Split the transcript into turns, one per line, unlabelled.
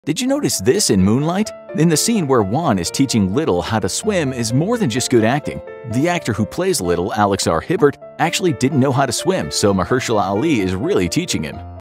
Did you notice this in Moonlight? In the scene where Juan is teaching Little how to swim is more than just good acting. The actor who plays Little, Alex R. Hibbert, actually didn't know how to swim, so Mahershala Ali is really teaching him.